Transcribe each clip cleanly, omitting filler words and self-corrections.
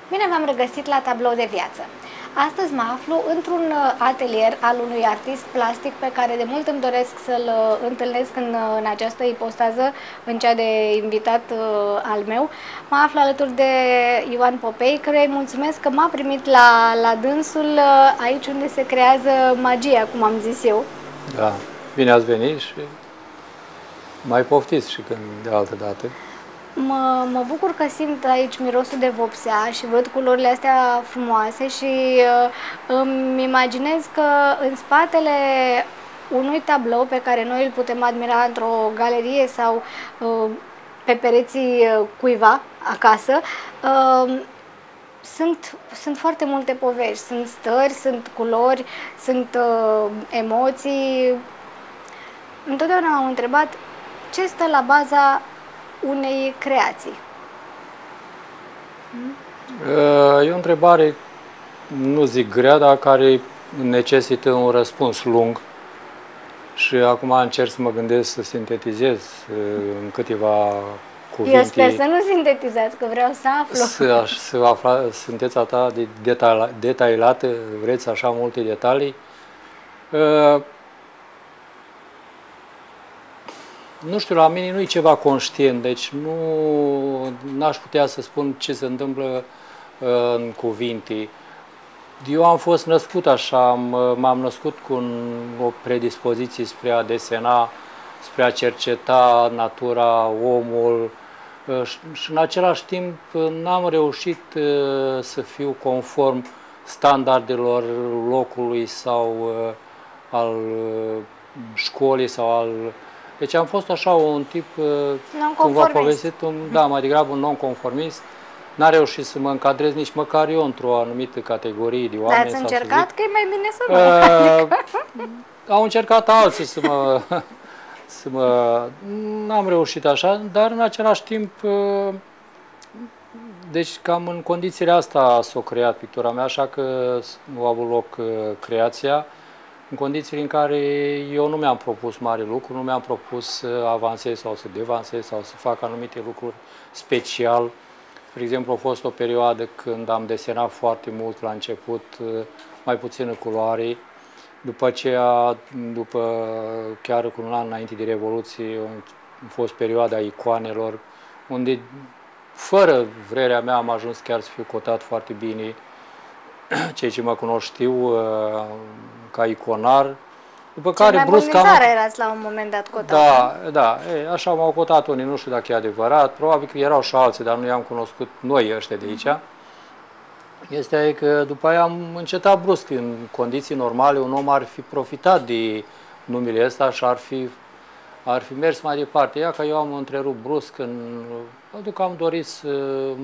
Bine v-am regăsit la Tablou de Viață. Astăzi mă aflu într-un atelier al unui artist plastic pe care de mult îmi doresc să-l întâlnesc în această ipostază, în cea de invitat al meu. Mă aflu alături de Ioan Popei, căruia îi mulțumesc că m-a primit la dânsul aici unde se creează magia, cum am zis eu. Da, bine ați venit și mai poftiți și când de altă dată. Mă bucur că simt aici mirosul de vopsea și văd culorile astea frumoase și îmi imaginez că în spatele unui tablou pe care noi îl putem admira într-o galerie sau pe pereții cuiva acasă, sunt foarte multe povești, sunt stări, sunt culori, sunt emoții. Întotdeauna m-am întrebat ce stă la baza unei creații. E o întrebare, nu zic grea, dar care necesită un răspuns lung. Și acum încerc să mă gândesc să sintetizez în câteva cuvinte. Eu sper să nu sintetizați, că vreau să aflu. Să afla, sunteți atât de detaliată, vreți așa multe detalii. Nu știu, la mine nu e ceva conștient, deci n-aș putea să spun ce se întâmplă în cuvinte. Eu am fost născut așa, m-am născut cu o predispoziție spre a desena, spre a cerceta natura, omul și în același timp n-am reușit să fiu conform standardelor locului sau al școlii sau al... Deci am fost așa un tip, cum v-a povestit, mai degrabă un non-conformist. N-a reușit să mă încadrez nici măcar eu într-o anumită categorie de oameni. Dar ați încercat că e mai bine să nu. Au încercat alții N-am reușit așa, dar în același timp, deci cam în condițiile astea s-a creat pictura mea, așa că a avut loc creația. În condițiile în care eu nu mi-am propus mare lucru, nu mi-am propus să avansez sau să devansez sau să fac anumite lucruri special. De exemplu, a fost o perioadă când am desenat foarte mult la început, mai puțină culoare. După aceea, chiar cu un an înainte de Revoluție, a fost perioada icoanelor, unde, fără vrerea mea, am ajuns chiar să fiu cotat foarte bine. Cei ce mă cunosc știu ca iconar. După care, brusc, erați la un moment dat cotat. Da, așa m-au cotat unii, nu știu dacă e adevărat, probabil că erau și alții, dar nu i-am cunoscut noi ăștia de aici. Este că după aia am încetat brusc, în condiții normale, un om ar fi profitat de numele ăsta și ar fi mers mai departe. Ia că eu am întrerupt brusc, pentru că am dorit să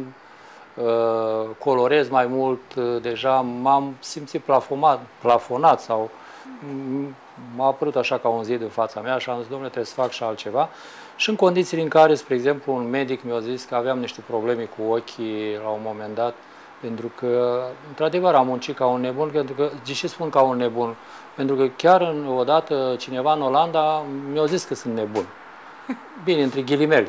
colorez mai mult, deja m-am simțit plafonat sau m-a apărut așa ca un zid în fața mea și am zis, domnule, trebuie să fac și altceva. Și în condițiile în care, spre exemplu, un medic mi-a zis că aveam niște probleme cu ochii la un moment dat, pentru că, într-adevăr, am muncit ca un nebun, pentru că, de ce spun ca un nebun? Pentru că chiar odată cineva în Olanda mi-a zis că sunt nebun. Bine, între ghilimele.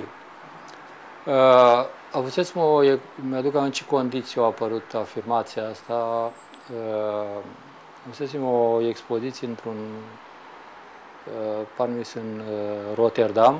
Mi-aduc în ce condiții a apărut afirmația asta. Avusesem o expoziție într-un parmis în Rotterdam,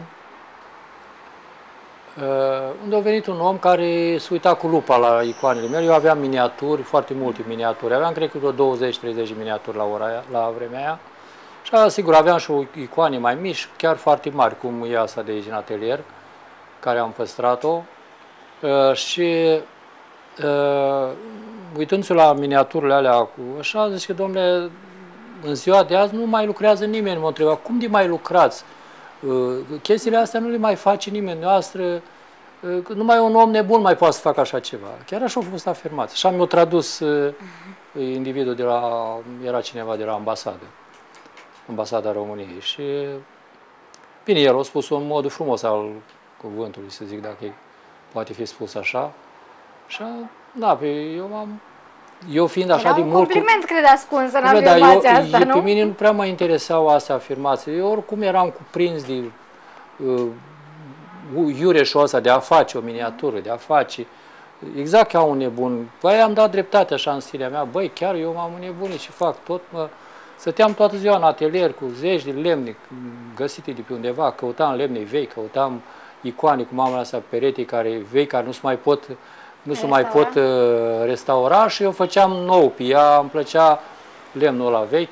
unde a venit un om care se uita cu lupa la icoanele mele. Eu aveam miniaturi, foarte multe miniaturi. Aveam, cred că, vreo 20-30 miniaturi la vremea aia. Și, sigur, aveam și icoane mai mici, chiar foarte mari, cum e asta de aici în atelier, care am păstrat-o. Și uitându-se la miniaturile alea, așa, zice, domnule, în ziua de azi nu mai lucrează nimeni. Mă întreba, cum de mai lucrați? Chestiile astea nu le mai face nimeni. Noastră, numai un om nebun mai poate să facă așa ceva. Chiar așa a fost afirmat. Așa mi-a tradus individul era cineva de la ambasada României. Și, bine, el a spus în modul frumos al cuvântului, să zic, dacă poate fi spus așa. Și, da, eu fiind așa de mult... Era un compliment, cred, ascuns în afirmația asta, nu? Pe mine nu prea mă interesau astea afirmații. Eu oricum eram cuprins de iureșul ăsta de a face o miniatură, de a face exact ca un nebun. Băi, am dat dreptate așa în stilia mea, băi, chiar eu m-am înnebunit și fac tot, stăteam toată ziua în atelier cu zeci de lemne găsite de pe undeva, căutam lemne vechi, căutam icoane, cum am astea perete vechi, care nu se mai pot restaura și eu făceam nou pe ea, îmi plăcea lemnul ăla vechi.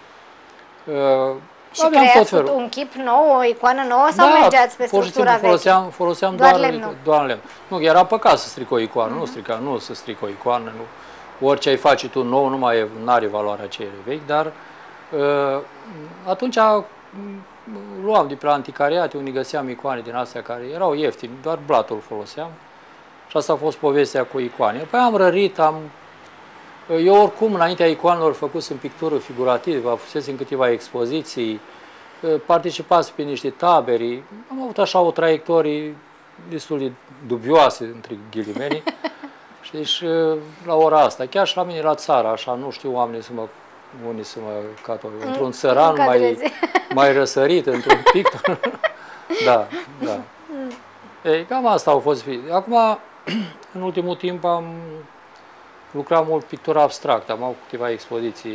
Și creați un chip nou, o icoană nouă sau mergeați pe structura veche? Foloseam doar lemn. Nu, era păcat să stric o icoană, nu să stric o icoană, nu. Orice ai face tu nou nu are valoarea aceea vechi, dar atunci luam de pe la anticariate, unde găseam icoane din astea care erau ieftine, doar blatul foloseam. Și asta a fost povestea cu icoane. Păi am rărit, eu oricum, înaintea icoanelor făcusem pictură figurativă, fusesem câteva expoziții, participasem pe niște taberi, am avut așa o traiectorie destul de dubioasă, între ghilimele. Și deci, la ora asta, chiar și la mine la țară, așa, nu știu oamenii unii să mă catolic, într-un țăran mai răsărit, într-un pictor. Da. Ei, cam asta au fost. Acum, în ultimul timp, am lucrat mult pictură abstractă, am avut câteva expoziții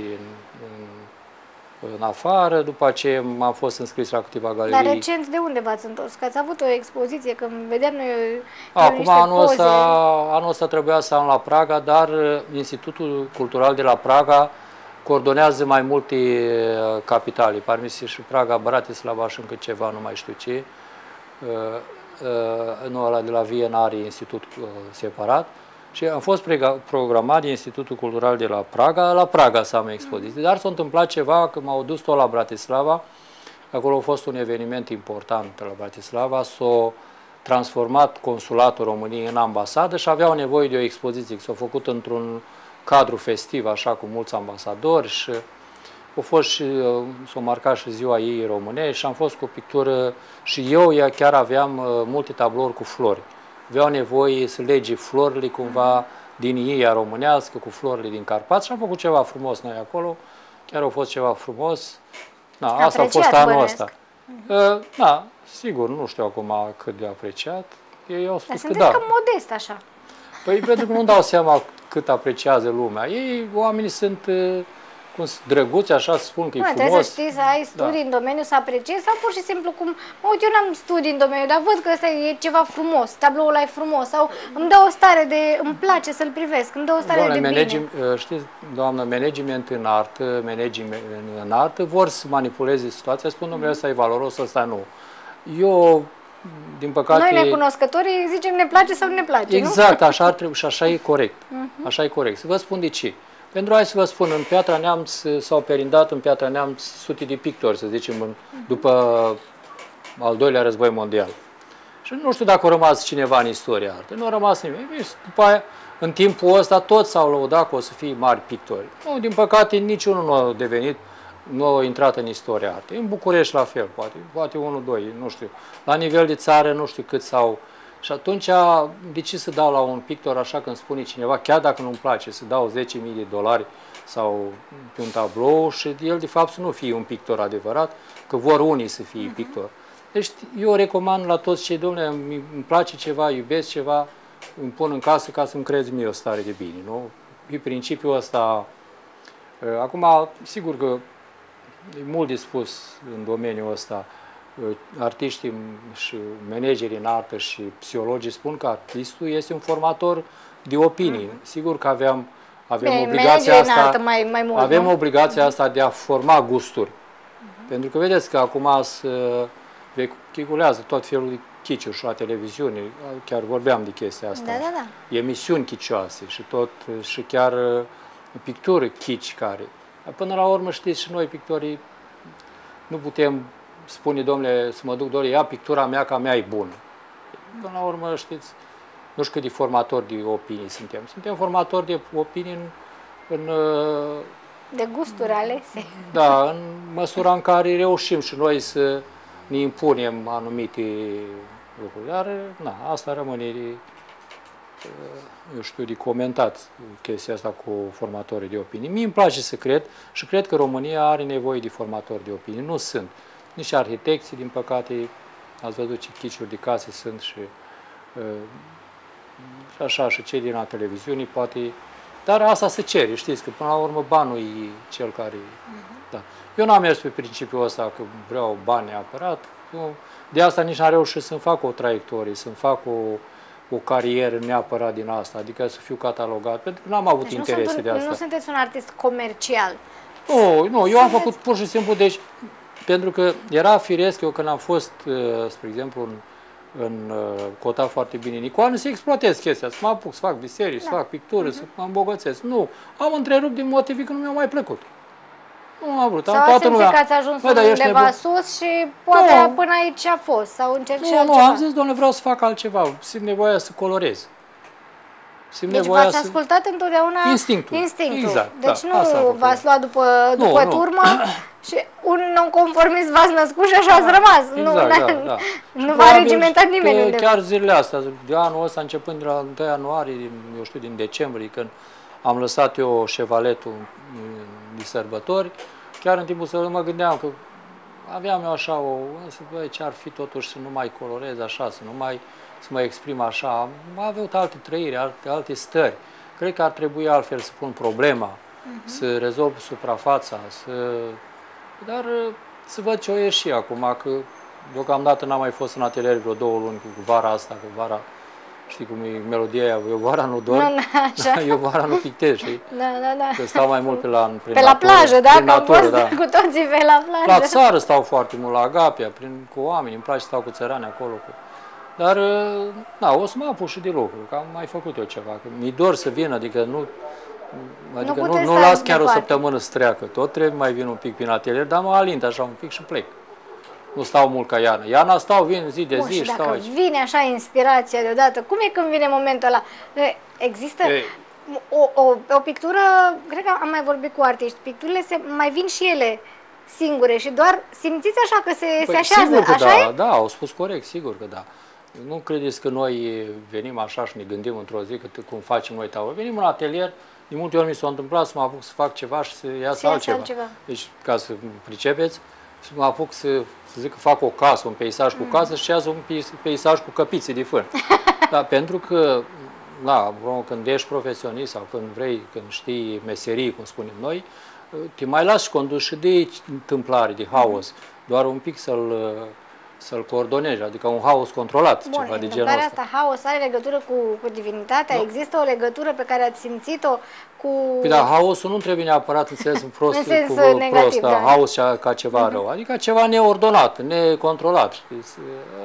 în afară, după aceea am fost înscris la câteva galerii. Dar recent de unde v-ați întors? Că ați avut o expoziție, că vedeam noi acum anul ăsta trebuia să am la Praga, dar Institutul Cultural de la Praga coordonează mai multe capitale, parmi și Praga, Bratislava și încă ceva, nu mai știu ce. Nu, ăla de la Viena are institut separat. Și am fost programat de Institutul Cultural de la Praga să am expoziție. Dar s-a întâmplat ceva, că m-au dus tot la Bratislava, acolo a fost un eveniment important la Bratislava, s-a transformat consulatul României în ambasadă și aveau nevoie de o expoziție, s-a făcut într-un cadru festiv, așa, cu mulți ambasadori și s-a marcat și ziua ei românești și am fost cu o pictură și eu chiar aveam multe tablouri cu flori. Aveau nevoie să lege florile cumva din Ieia românească cu florile din Carpați și am făcut ceva frumos noi acolo. Chiar a fost ceva frumos. Da, asta a fost anul ăsta. Da, sigur, nu știu acum cât de apreciat. Ei au spus că da. Cam modest așa. Păi pentru că nu dau seama cât apreciază lumea. Oamenii sunt drăguți, așa spun că e frumos. Trebuie să știi să ai studii în domeniu, să apreciezi sau pur și simplu cum, uite, eu n-am studii în domeniu, dar văd că ăsta e ceva frumos, tabloul ăla e frumos sau îmi dă o stare îmi place să-l privesc, îmi dă o stare de bine. Știți, doamnă, management în artă vor să manipuleze situația, spun, domnule, ăsta e valoros, ăsta nu. Eu, din păcate... Noi, necunoscătorii, zicem ne place sau nu ne place, exact, nu? Așa ar trebui și așa e corect. Așa e corect. Să vă spun de ce. Pentru a să vă spun, în Piatra Neamț s-au perindat în Piatra Neamț sute de pictori, să zicem, după al doilea război mondial. Și nu știu dacă a rămas cineva în istoria artă. Nu a rămas nimeni. După aia, în timpul ăsta, toți s-au lăudat că o să fie mari pictori. Nu, din păcate, niciunul nu a devenit, nu a intrat în istoria artei. În București la fel, poate unul, doi, nu știu. La nivel de țară, nu știu cât s-au... Și atunci, de ce să dau la un pictor așa când spune cineva, chiar dacă nu-mi place, să dau $10.000 sau pe un tablou și el de fapt să nu fie un pictor adevărat, că vor unii să fie pictor. Deci eu recomand la toți cei, domnule, îmi place ceva, iubesc ceva, îmi pun în casă ca să-mi creez mie o stare de bine, nu? Pe principiul ăsta, acum, sigur că e mult de spus în domeniul ăsta. Artiștii și managerii în artă și psihologii spun că artistul este un formator de opinii. Sigur că avem obligația asta, obligația asta de a forma gusturi. Pentru că vedeți că acum se vehiculează tot felul de chiciuri și la televiziune, chiar vorbeam de chestia asta. Emisiuni chicioase și chiar picturi chici care. Până la urmă, știți, și noi pictorii nu putem spune, domnule, să mă duc, domnule, ia pictura mea, că a mea e bună. Până la urmă, știți, nu știu cât de formatori de opinii suntem. Suntem formatori de opinii de gusturi alese. Da, în măsura în care reușim și noi să ne impunem anumite lucruri. Dar, na, asta rămâne, eu știu, de comentat chestia asta cu formatorii de opinii. Mie îmi place să cred și cred că România are nevoie de formatori de opinii. Nu sunt. Nici arhitecții, din păcate, ați văzut ce chiciuri de case sunt și Și așa, și cei din la televiziunii, poate... Dar asta se cere, știți, că până la urmă banul e cel care... Da. Eu n-am mers pe principiul ăsta că vreau bani neapărat. De asta nici n-am reușit să-mi fac o traiectorie, să-mi fac o carieră neapărat din asta, adică să fiu catalogat, pentru că n-am avut Deci interese de asta. nu sunteți un artist comercial. Nu, eu am făcut pur și simplu, deci, pentru că era firesc, eu când am fost, spre exemplu, în cota foarte bine în icoană, să exploatez chestia, să mă apuc, să fac biserici, să fac pictură, să mă îmbogățesc. Nu, am întrerupt din motive că nu mi-a mai plăcut. Nu am vrut. Sau ați simțit că ați ajuns undeva sus și poate până aici a fost, sau încerci altceva? Nu, am zis, doamne, vreau să fac altceva, simt nevoia să colorez. Deci v-ați ascultat întotdeauna instinctul. Exact, deci da, nu v-ați luat după turmă și un nonconformist v-ați născut și așa ați rămas. Exact, da. Nu v-a regimentat nimeni undeva. Chiar zilele astea, de anul ăsta, începând de la 1 ianuarie, eu știu, din decembrie, când am lăsat eu șevaletul de sărbători, chiar în timpul sărbătorii mă gândeam că aveam eu așa ce ar fi totuși să nu mai colorez așa, să mă exprim așa, am avut alte trăiri, alte stări. Cred că ar trebui altfel să pun problema, să rezolv suprafața, dar să văd ce o ieși acum, că deocamdată n-am mai fost în atelier vreo 2 luni cu vara asta, cu vara, știi cum e melodia aia, eu vara nu dorm, eu vara nu pictez, știi? Da. Că stau mai mult pe la plajă, da? Că am fost cu toții pe la plajă. La țară stau foarte mult, la Agapia, cu oameni, îmi place să stau cu țărani acolo. Dar, o să mă apuc și de lucru, că am mai făcut eu ceva, că mi-e dor să vin, adică nu las chiar o săptămână să treacă, tot trebuie mai vin un pic prin atelier, dar mă alint așa un pic și plec. Nu stau mult ca Iana. Iana vin zi de zi și stau aici. Vine așa inspirația deodată, cum e când vine momentul ăla? Există o pictură, cred că am mai vorbit cu artiști, picturile mai vin și ele singure și doar simțiți așa că se așează, sigur că așa da, au spus corect, sigur că da. Nu credeți că noi venim așa și ne gândim într-o zi că cum facem noi tavă. Venim în atelier, de multe ori mi s-a întâmplat să mă apuc să fac ceva și să iasă altceva. Deci, ca să pricepeți, să mă apuc să zic că fac o casă, un peisaj cu casă și iasă un peisaj cu căpițe de fân. Da, pentru că, când ești profesionist sau când știi meserii, cum spunem noi, te mai lași și conduci și de întâmplare, de haos, doar un pic să-l coordonezi, adică un haos controlat, ceva de genul ăsta. Asta, haos, are legătură cu divinitatea? Există o legătură pe care ați simțit-o cu... Păi da, haosul nu trebuie neapărat în sensul prost, negativ, da. Haos ca ceva rău, adică ceva neordonat, necontrolat, știți?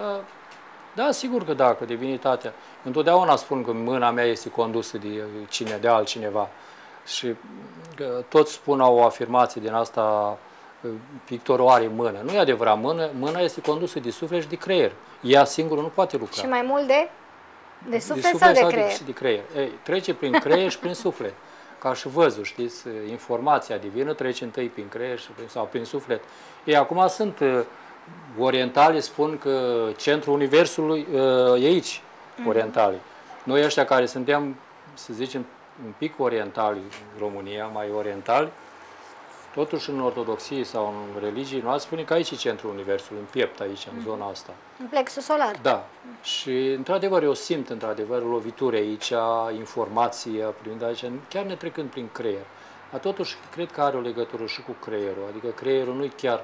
Da, sigur că da, că divinitatea. Întotdeauna spun că mâna mea este condusă de altcineva. Și toți spun o afirmație din asta, pictorul are mână. Nu e adevărat, mâna este condusă de suflet și de creier. Ea singură nu poate lucra. Și mai mult de suflet sau de creier? De creier. Trece prin creier și prin suflet. Ca și văzul, știți, informația divină trece întâi prin creier sau prin suflet. Acum sunt orientali, spun că centrul universului e aici, orientali. Noi ăștia care suntem, să zicem, un pic orientali, România, mai orientali, totuși în ortodoxie sau în religie noastră spune că aici e centrul universului, în piept aici, în zona asta. În plexul solar. Da. Și într-adevăr eu simt într-adevăr lovituri aici, informație, chiar ne trecând prin creier. Dar totuși cred că are o legătură și cu creierul, adică creierul nu-i chiar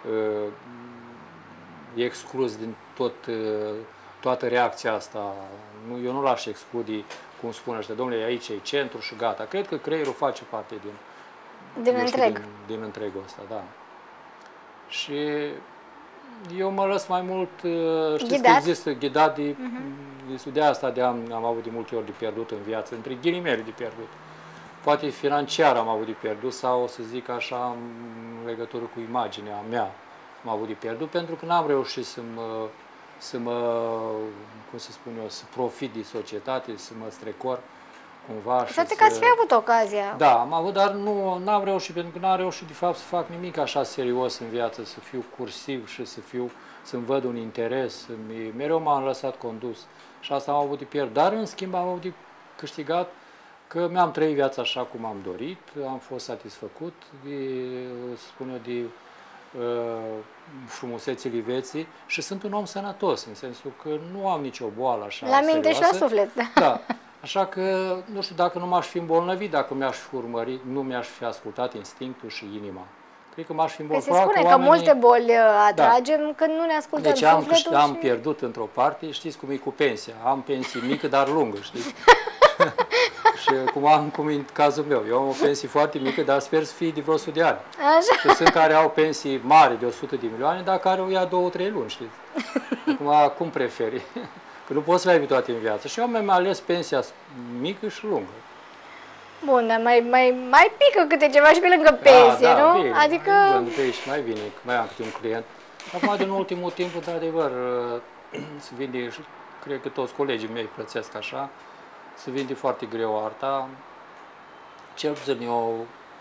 exclus din toată reacția asta. Eu nu l-aș exclude, cum spune ăștia, domnule, aici e centru și gata. Cred că creierul face parte din întregul ăsta, da. Și eu mă lăs mai mult, știți că există ghidat de asta am avut de multe ori de pierdut în viață, între ghilimele de pierdut. Poate financiar am avut de pierdut sau, să zic așa, în legătură cu imaginea mea am avut de pierdut, pentru că n-am reușit să profit de societate, să mă strecor cumva. Poate că ați fi avut ocazia. Da, am avut, dar n-am reușit, pentru că n-am reușit de fapt să fac nimic așa serios în viață, să fiu cursiv și să-mi văd un interes. Mereu m-am lăsat condus și asta am avut de pierdut. Dar în schimb am avut de câștigat că mi-am trăit viața așa cum am dorit, am fost satisfăcut de frumusețile vieții și sunt un om sănătos, în sensul că nu am nicio boală așa La minte serioasă. și la suflet. Da. Așa că, nu știu, dacă nu m-aș fi îmbolnăvit, dacă mi-aș fi urmărit, nu mi-aș fi ascultat instinctul și inima. Cred că m-aș fi îmbolnăvit. Se spune că multe boli atragem când nu ne ascultăm sufletul. Deci am și... pierdut într-o parte, știți cum e cu pensia. Am pensie mică, dar lungă, știți? Și cum e în cazul meu. Eu am o pensie foarte mică, dar sper să fie de vreo 100 de ani. Așa. Și sunt care au pensii mari de 100 de milioane, dar care o ia 2-3 luni, știți? Acum, cum preferi? Că nu poți să le ai toate în viață. Și eu mi-am ales pensia mică și lungă. Bun, dar mai pică câte ceva și pe lângă pensie, nu? Bine, adică... mai vine, mai am câte un client. Acum, din ultimul timp, într-adevăr, se vinde, și cred că toți colegii mei plățesc așa, se vinde foarte greu arta. Cel puțin eu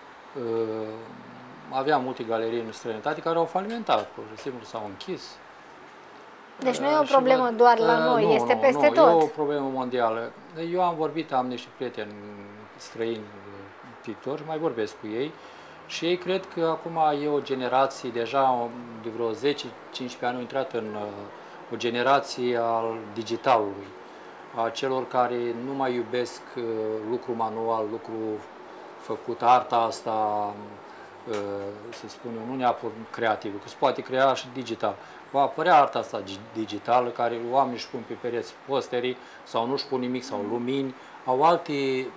aveam multe galerii în străinătate care au falimentat, pur și simplu s-au închis. Deci nu e o problemă doar la noi, este peste tot. E o problemă mondială. Eu am niște prieteni străini pictori, mai vorbesc cu ei și ei cred că acum e o generație, deja de vreo 10-15 ani au intrat în o generație al digitalului, a celor care nu mai iubesc lucru manual, lucru făcut, arta asta, să spunem, nu neapărat creativă, că se poate crea și digital. Va apărea arta asta digitală, care oamenii își pun pe pereți posterii sau nu își pun nimic, sau lumini, au alte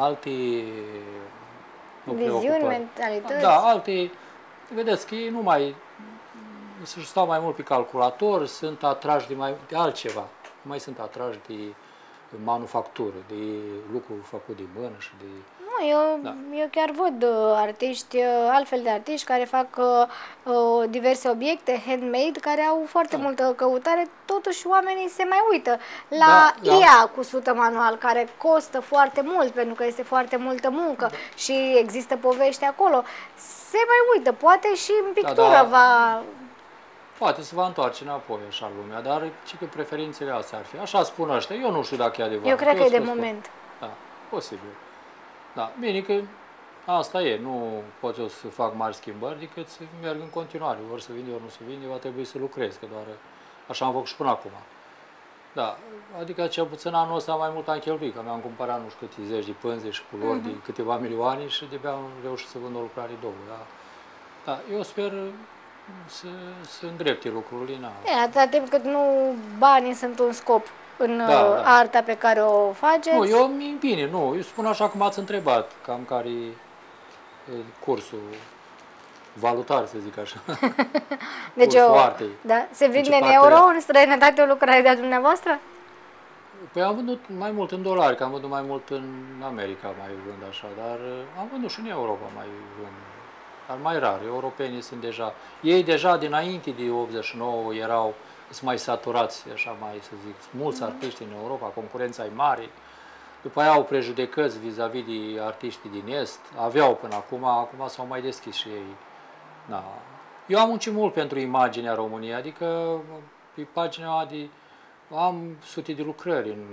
viziuni, mentalități. Da, alte, vedeți că ei nu mai stau mai mult pe calculator, sunt atrași de altceva, nu mai sunt atrași de manufactură, de lucru făcut de mână și de... Eu chiar văd artiști, altfel de artiști care fac diverse obiecte handmade, care au foarte multă căutare, totuși oamenii se mai uită la IA cu sută manual, care costă foarte mult, pentru că este foarte multă muncă și există povești acolo. Se mai uită, poate și în pictură va... Poate se va întoarce înapoi așa lumea, dar și că preferințele astea ar fi. Așa spun ăștia, eu nu știu dacă e adevărat. Eu cred că e de moment. Da, posibil. Da, bine că asta e, nu pot eu să fac mari schimbări decât să merg în continuare. Ori să vinde, ori nu să vinde, va trebui să lucrez, că doar așa am făcut și până acum. Da, adică cel puțin anul ăsta mai mult am cheltuit, că mi-am cumpărat nu știu câte zeci de pânze și culori de câteva milioane și de-abia am reușit să vând o lucrare două. Da, eu sper să îndrepte lucrurile. Atâta timp cât nu banii sunt un scop în arta pe care o faceți. Nu, eu bine, nu, eu spun așa cum ați întrebat, cam care e cursul valutar, să zic așa. Deci se vinde în euro, în străinătate, o lucrare de-a dumneavoastră? Păi am vândut mai mult în dolari, că am vândut mai mult în America, mai vând așa, dar am vândut și în Europa, mai vând. Dar mai rar, europenii sunt deja, ei deja dinainte de 89 erau mai saturați, așa mai să zic, mulți artiști în Europa, concurența e mare, după aia au prejudecăți vis-a-vis de artiștii din Est, aveau până acum s-au mai deschis și ei. Da. Eu am muncit mult pentru imaginea României, adică pe pagina am sute de lucrări în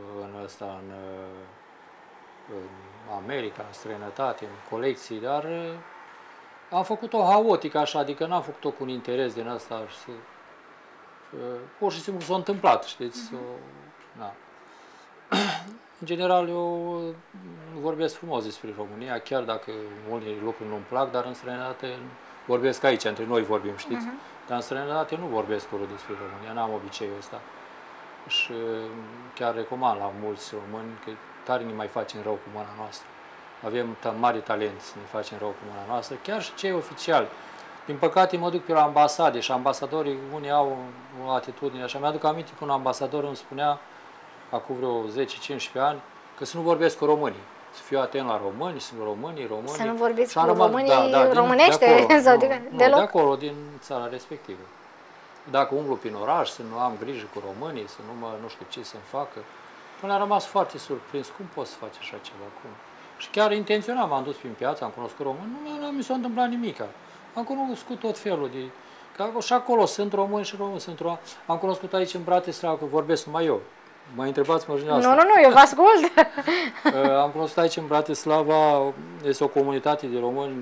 America, în străinătate, în colecții, dar am făcut-o haotică așa, adică n-am făcut-o cu un interes din asta. Pur și simplu s-a întâmplat, știți? Da. În general, eu vorbesc frumos despre România, chiar dacă multe lucruri nu-mi plac, dar în străinătate vorbesc aici, între noi vorbim, știți? Dar în străinătate nu vorbesc urât despre România, n-am obiceiul ăsta. Și chiar recomand la mulți români că tare ne mai facem rău cu mâna noastră. Avem mari talent să ne facem rău cu mâna noastră, chiar și cei oficiali. Din păcate mă duc pe la ambasade și ambasadorii, unii au o atitudine așa. Mi-aduc aminte că un ambasador îmi spunea, acum vreo 10-15 ani, că să nu vorbesc cu românii. Să fiu atent la români, sunt românii. Să nu vorbiți cu românii românește? De acolo, din țara respectivă. Dacă umblu prin oraș, să nu am grijă cu românii, să nu știu ce să-mi facă. Până am rămas foarte surprins. Cum poți să faci așa ceva? Cum? Și chiar intenționat m-am dus prin piață, am cunoscut români, nu mi s-a întâmplat nimic. Am cunoscut tot felul de... Că și acolo sunt români și români sunt români. Am cunoscut aici în Bratislava, că vorbesc numai eu. Mă întrebați mă asta. Nu, eu vă ascult. Am cunoscut aici în Bratislava, este o comunitate de români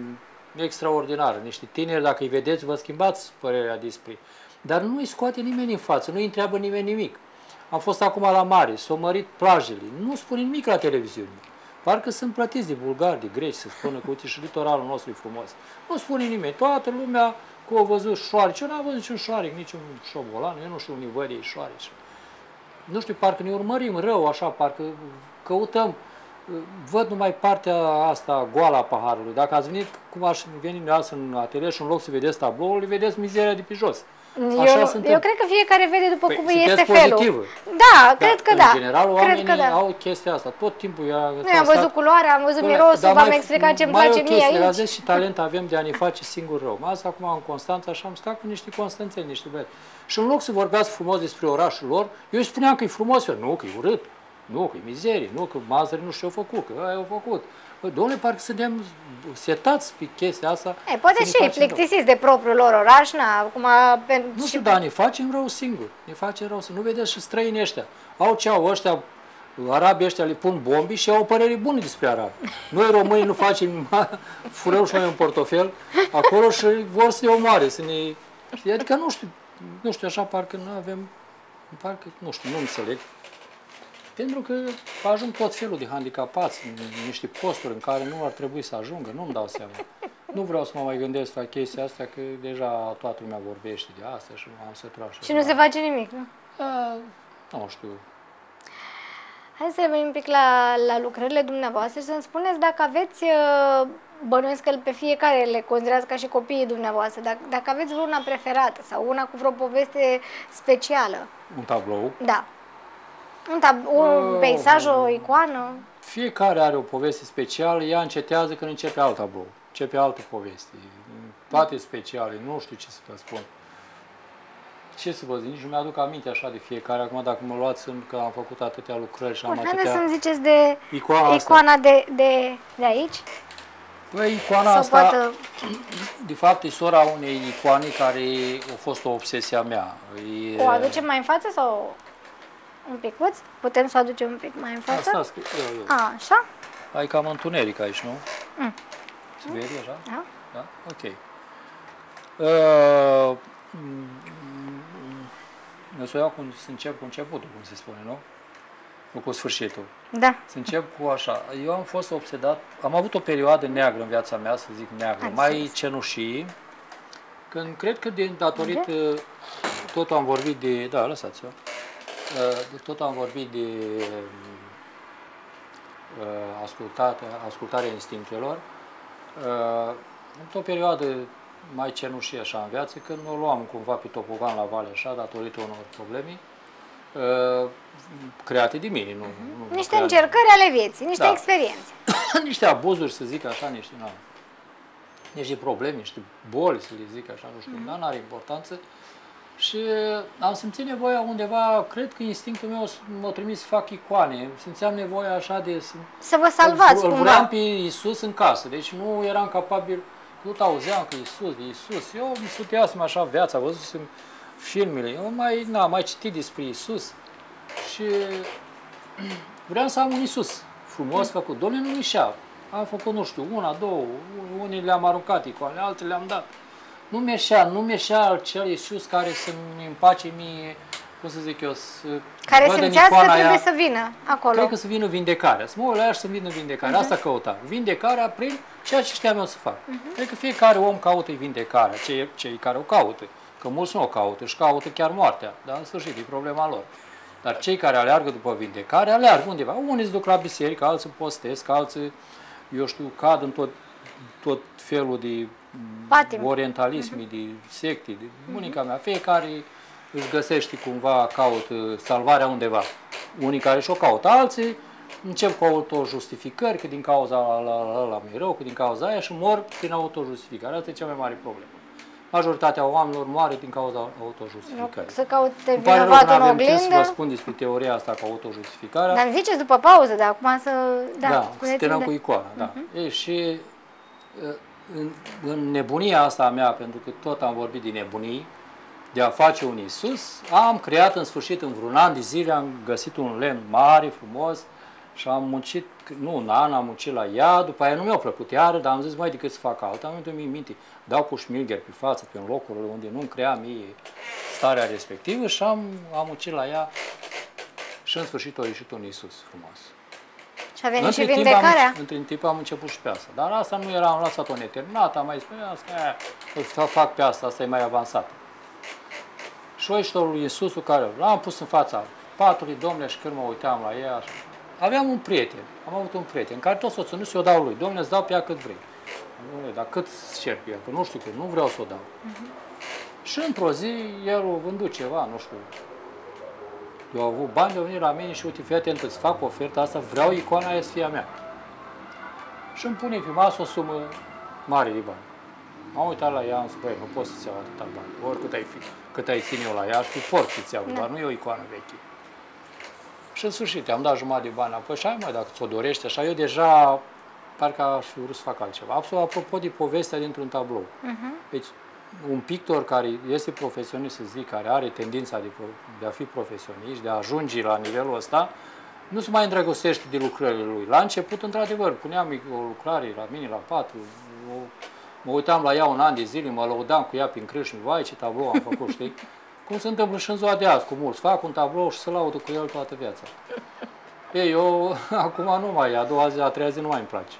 extraordinară. Niște tineri, dacă îi vedeți, vă schimbați părerea despre. Dar nu îi scoate nimeni în față, nu îi întreabă nimeni nimic. Am fost acum la mare, s-au mărit plajele, nu spune nimic la televiziune. Parcă sunt plătiți de bulgari, de greci, să spună că uite și litoralul nostru e frumos. Nu spune nimeni, toată lumea că au văzut șoareci. Eu n-am văzut niciun șoarec, niciun șobolan, eu nu știu unde văd ei șoareci. Nu știu, parcă ne urmărim rău, așa, parcă căutăm, văd numai partea asta goală a paharului. Dacă ați venit, cum aș veni dumneavoastră în atelier și în loc să vedeți tabloul, le vedeți mizeria de pe jos. Eu cred că fiecare vede după cum este pozitivă. felul. Da, cred că da. În general, oamenii au chestia asta. Tot timpul noi am văzut culoarea, am văzut mirosul, v-am explicat ce îmi place mie aici. Mai și talent avem de a ne face singur rău. Asta acum în Constanța și am stat cu niște constanțeni, niște băieți. Și în loc să vorbească frumos despre orașul lor, eu îi spuneam că e frumos, eu, nu, că e urât, nu, că e mizerie, nu, că Mazăre nu știu ce-au făcut, că aia au făcut. Băi, dom'le, parcă suntem setați pe chestia asta. Poate și ei plictisiți de propriul lor oraș, acum... Nu știu, dar ne facem rău singur. Ne facem rău singur. Nu vedeți și străinii ăștia. Au ce au ăștia, arabii ăștia le pun bombi și au o părere bună despre arabi. Noi românii nu facem, furăm și noi un portofel acolo și vor să ne omoare, să ne... Adică nu știu, așa parcă nu avem, parcă, nu știu, nu înțeleg. Pentru că ajung tot felul de handicapați în niște posturi în care nu ar trebui să ajungă, nu-mi dau seama. Nu vreau să mă mai gândesc la chestia asta, că deja toată lumea vorbește de asta și am să trag. Și nu se face nimic, nu? Nu știu. Hai să revenim un pic la lucrările dumneavoastră și să-mi spuneți dacă aveți, bănuiesc că pe fiecare le considerați ca și copiii dumneavoastră, dacă aveți una preferată sau una cu vreo poveste specială. Un tablou? Da. Un peisaj, o icoană? Fiecare are o poveste specială, ea încetează când începe alt tablou. Începe altă poveste. Toate speciale, nu știu ce să vă spun. Ce să vă zic, nici nu mi-aduc aminte așa de fiecare. Acum dacă mă luați că am făcut atâtea lucrări și am atâtea... Haideți să-mi ziceți de icoana de aici. Băi, icoana asta, de fapt, e sora unei icoane care a fost o obsesie a mea. O aducem mai în față sau... Un picuț? Putem să o aducem un pic mai în față? Asta, eu. Așa? Ai cam întuneric aici, nu? Se vede așa? Da. Da? Ok. Să iau să încep cu începutul, cum se spune, nu? Nu cu sfârșitul. Da. Să încep cu așa. Eu am fost obsedat, am avut o perioadă neagră în viața mea, să zic neagră, mai cenușii, când cred că datorită, tot am vorbit de, da, lăsați-o, tot am vorbit de ascultarea instinctelor. Într-o perioadă mai cenușie așa în viață, când o luam cumva pe topogan la vale așa, datorită unor probleme create de mine. Niște încercări ale vieții, niște experiențe. Niște abuzuri, să zic așa, niște probleme, niște boli, să le zic așa, nu știu, dar n-are importanță. Și am simțit nevoia undeva, cred că instinctul meu m-a trimis să fac icoane. Simțeam nevoia așa de... Să vă salvați cumva. Îl vreau pe Iisus în casă, deci nu eram capabil, tot auzeam că Iisus. Eu îmi studiasem așa viața, văzusem filmele, eu mai citit despre Iisus și vreau să am un Iisus frumos făcut. Doamne, nu mișea. Am făcut, nu știu, una, două, unii le-am aruncat icoane, altele le-am dat. Nu mi-eșea acel Iisus care să-mi împace mie, cum să zic eu, să care văd simțeați că trebuie aia, să vină acolo. Cred că să vină vindecarea, să mă uit la ea și să vină vindecarea. Asta căuta. Vindecarea prin ceea ce știam eu să fac. Cred că fiecare om caută vindecarea, cei care o caută. Că mulți nu o caută, își caută chiar moartea. Dar în sfârșit, e problema lor. Dar cei care aleargă după vindecare, aleargă undeva. Unii se duc la biserică, alții postesc, alții, eu știu, cad în tot felul de orientalism, de secte, de bunica mea. Fiecare își găsește cumva, caută salvarea undeva. Unii care și-o caută, alții încep cu autojustificări, că din cauza ăla mi-e rău, că din cauza aia și mor prin autojustificare. Asta e cea mai mare problemă. Majoritatea oamenilor moare din cauza autojustificării. Să caute vinovatul în oglindă. Să vă spun despre teoria asta cu autojustificarea. Dar îmi ziceți după pauză, dar acum să... Da, să terminăm cu icoana, da. Și în nebunia asta a mea, pentru că tot am vorbit de nebunii, de a face un Iisus, am creat în sfârșit, în vreun an de zile, am găsit un lemn mare, frumos, Și am muncit, nu un an, am muncit la ea, după aia nu mi-a plăcut iară, dar am zis, mai decât să fac alta, am venit în minte, dau cu șmilger pe față, pe locurile unde nu-mi crea mie starea respectivă și am muncit la ea și în sfârșit a ieșit un Iisus frumos. Și a venit și vindecarea? Între timp am început și pe asta, dar asta nu era, am lăsat-o neterminată, am mai zis, asta fac pe asta, asta e mai avansată. Și ăștia lui Iisusul care l-am pus în fața patului, domnule, și când mă uitam la ea, aveam un prieten, am avut un prieten, care tot soțul nu și-o dau lui, domnule, îți dau pe ea cât vrei. Domnule, dar cât cer pe ea, că nu știu cât, nu vreau să o dau. Și într-o zi, el a vândut ceva, nu știu, eu am avut bani, a venit la mine și uite, fii atent, îți fac oferta asta, vreau icoana aia să fie a mea. Și îmi pune pe masă o sumă mare de bani. M-am uitat la ea, am zis, băi, nu pot să-ți iau atâta bani, oricât cât ai ține eu la ea, și pot să-ți iau, dar nu e o icoană veche. Și în sfârșit, am dat jumătate de bani apoi și hai mai, dacă ți-o dorești, așa, eu deja parcă aș fi vrut să fac altceva. Absolut, apropo de povestea dintr-un tablou. Deci, un pictor care este profesionist, să zic, care are tendința de a fi profesionist, de a ajunge la nivelul ăsta, nu se mai îndrăgostește de lucrările lui. La început, într-adevăr, puneam o lucrare la mine, la 4, mă uitam la ea un an de zile, mă lăudam cu ea prin crâșni, vai ce tablou am făcut, știi? Cum se întâmplă și în ziua de azi cu mulți, fac un tablou și se laudă cu el toată viața. Ei, eu acum nu mai, a doua zi, a treia zi nu mai îmi place.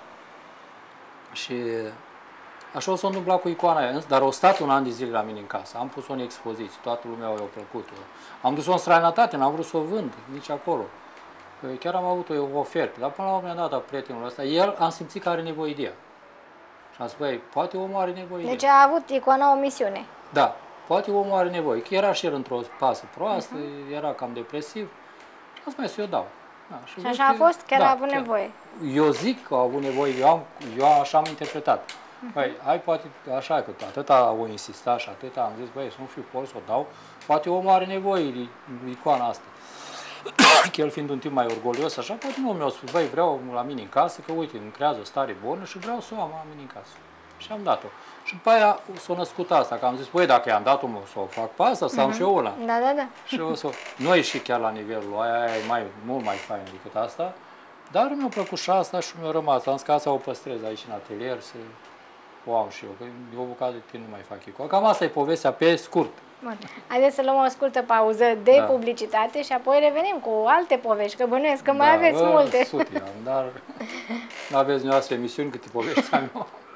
Și așa o s-a întâmplat cu icoana aia, dar o stat un an de zile la mine în casă, am pus-o în expoziție, toată lumea i-a plăcut. Am dus-o în străinătate, n-am vrut să o vând, nici acolo. Că chiar am avut o ofertă, dar până la un moment dat, prietenul ăsta, el am simțit că are nevoie de ea. Și am zis, băi, poate omul are nevoie de ea. Deci a avut icoana o misiune. Da, poate omul are nevoie, că era și el într-o pasă proastă, era cam depresiv, și am zis, mai să-i o dau. Da, și așa a fost? Chiar a avut nevoie? Eu zic că a avut nevoie, eu așa am interpretat. Băi, hai poate așa, că atâta o insista și atâta am zis, băi, să nu fiu pot să o dau, poate omul are nevoie de icoana asta. Că el fiind un tip mai orgolios, așa, poate nu mi-a spus, băi, vreau la mine în casă, că uite, îmi creează o stare bună și vreau să o am la mine în casă. Și am dat-o. Și după aia s-a născut asta, că am zis, băi, dacă i-am dat-o, să o fac pe asta, să am și eu una. Da, da, da. Și nu e și chiar la nivelul aia e mult mai fain decât asta, dar mi-a plăcut și asta și mi-a rămas. Am zis că asta o păstrez aici în atelier, să o am și eu, că eu o bucată de timp nu mai fac icoane. Cam asta e povestea pe scurt. Bun. Haideți să luăm o scurtă pauză de publicitate și apoi revenim cu alte povești, că bănuiesc că mai aveți multe. Dar nu aveți dumneavoastră emisiuni câte povești am eu.